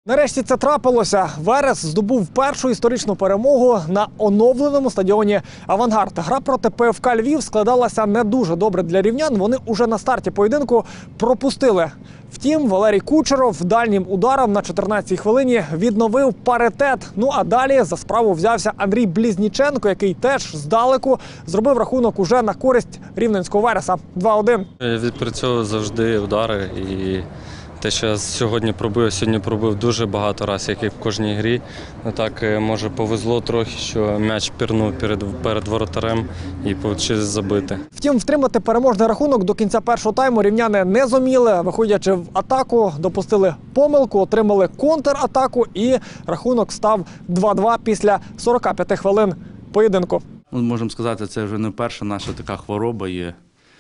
Нарешті це трапилося. Верес здобув першу історичну перемогу на оновленому стадіоні «Авангард». Гра проти ПФК Львів складалася не дуже добре для рівнян. Вони уже на старті поєдинку пропустили. Втім, Валерій Кучеров дальнім ударом на 14-й хвилині відновив паритет. Ну а далі за справу взявся Андрій Близніченко, який теж здалеку зробив рахунок уже на користь рівненського Вереса. 2-1. Я відпрацьовую завжди удари і те, що я сьогодні пробив дуже багато разів, як і в кожній грі. Ну, так, може, повезло трохи, що м'яч пірнув перед воротарем і вийшло забити. Втім, втримати переможний рахунок до кінця першого тайму рівняни не зуміли. Виходячи в атаку, допустили помилку, отримали контратаку і рахунок став 2-2 після 45 хвилин поєдинку. Можемо сказати, це вже не перша наша така хвороба є.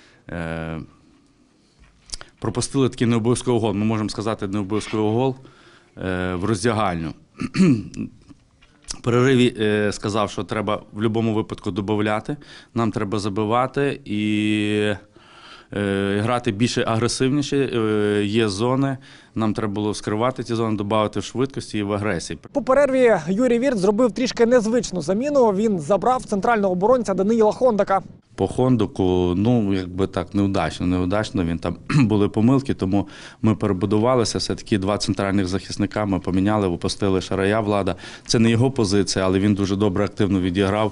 Пропустили такий необов'язковий гол. Ми можемо сказати, необов'язковий гол в роздягальню. В перериві сказав, що треба в будь-якому випадку додати, нам треба забивати і грати більше агресивніше. Є зони, нам треба було скривати ці зони, додати в швидкості і в агресії. По перерві Юрій Вірт зробив трішки незвичну заміну. Він забрав центрального оборонця Даниїла Хондака. По Хондуку, ну, якби так, неудачно, він там були помилки, тому ми перебудувалися, все-таки два центральних захисника ми поміняли, випустили Шарая Влада. Це не його позиція, але він дуже добре, активно відіграв.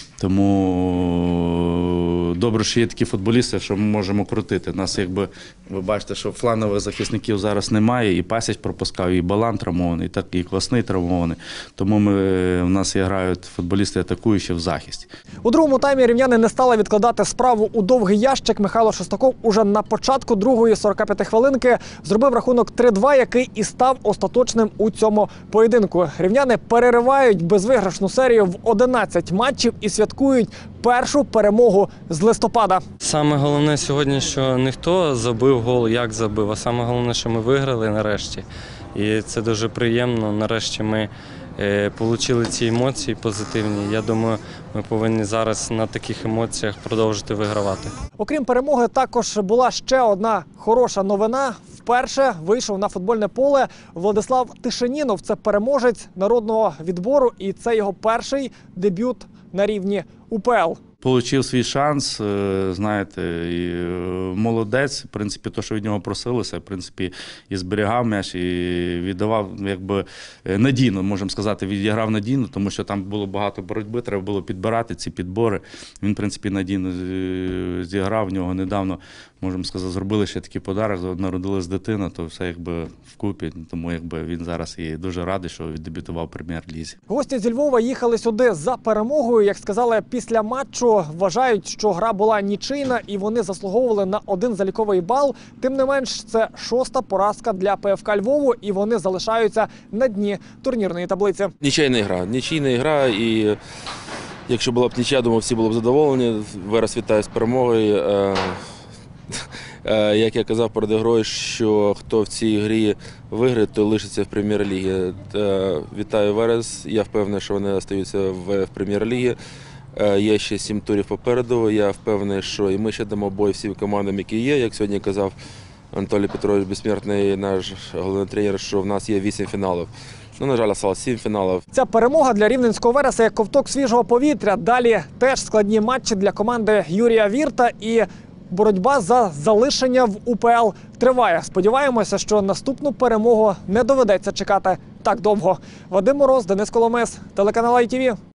Тому добре, що є такі футболісти, що ми можемо крутити. Нас, якби, ви бачите, що флангових захисників зараз немає, і Пасіч пропускав, і Балан травмований, так і Квасний травмований. Тому в нас грають футболісти атакуючі в захисті. У другому таймі рівняни не стали відкладати справу у довгий ящик. Михайло Шестаков уже на початку другої 45 хвилинки зробив рахунок 3-2, який і став остаточним у цьому поєдинку. Рівняни переривають безвиграшну серію в 11 матчів і святкують першу перемогу з листопада. Саме головне сьогодні, що не хто забив гол, як забив, а саме головне, що ми виграли нарешті. І це дуже приємно. Нарешті ми отримали ці емоції позитивні. Я думаю, ми повинні зараз на таких емоціях продовжити вигравати. Окрім перемоги, також була ще одна хороша новина. Вперше вийшов на футбольне поле Владислав Тишенінов. Це переможець народного відбору і це його перший дебют на рівні УПЛ. Получив свій шанс, знаєте, і молодець, в принципі, то, що від нього просилося, в принципі, і зберігав м'яч, і віддавав, якби, надійно, можемо сказати, відіграв надійно, тому що там було багато боротьби, треба було підбирати ці підбори. Він, в принципі, надійно зіграв, в нього недавно, можемо сказати, зробили ще такий подарок, народилась дитина, то все, якби, вкупі, тому, якби, він зараз і дуже радий, що дебютував в Прем'єр-лізі. Гості зі Львова їхали сюди за перемогою, як сказали після матчу. Вважають, що гра була нічийна і вони заслуговували на один заліковий бал. Тим не менш, це 6-та поразка для ПФК Львову і вони залишаються на дні турнірної таблиці. Нічийна гра і якщо була б нічия, думаю, всі були б задоволені. Верес вітаю з перемогою. Як я казав перед грою, що хто в цій грі виграє, той лишиться в Прем'єр-лігі. Вітаю Верес, я впевнений, що вони залишаються в Прем'єр-лігі. Є ще 7 турів попереду. Я впевнений, що і ми ще дамо бой всім командам, які є. Як сьогодні казав Анатолій Петрович Безсмертний, наш головний тренер, що в нас є 8 фіналів. Ну, на жаль, осталось 7 фіналів. Ця перемога для рівненського Вереса як ковток свіжого повітря. Далі теж складні матчі для команди Юрія Вірта і боротьба за залишення в УПЛ триває. Сподіваємося, що наступну перемогу не доведеться чекати так довго. Вадим Мороз, Денис Коломис, телеканал ITV.